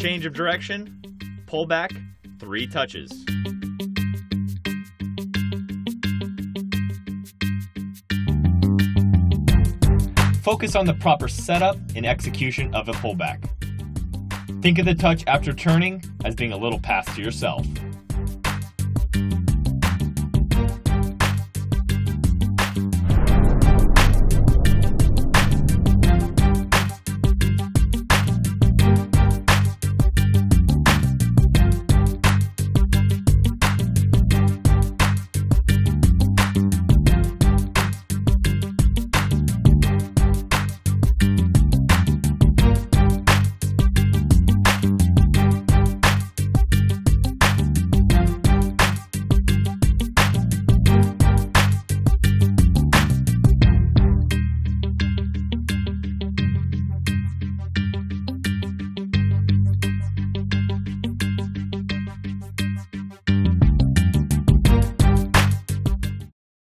change of direction, pull back 3 touches. Focus on the proper setup and execution of a pullback. Think of the touch after turning as being a little pass to yourself.